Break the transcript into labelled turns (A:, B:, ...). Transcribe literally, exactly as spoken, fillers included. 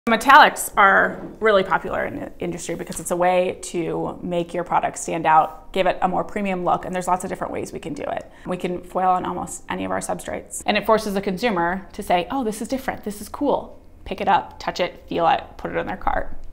A: Metallics are really popular in the industry because it's a way to make your product stand out, give it a more premium look, and there's lots of different ways we can do it. We can foil on almost any of our substrates. And it forces the consumer to say, oh, this is different, this is cool. Pick it up, touch it, feel it, put it in their cart.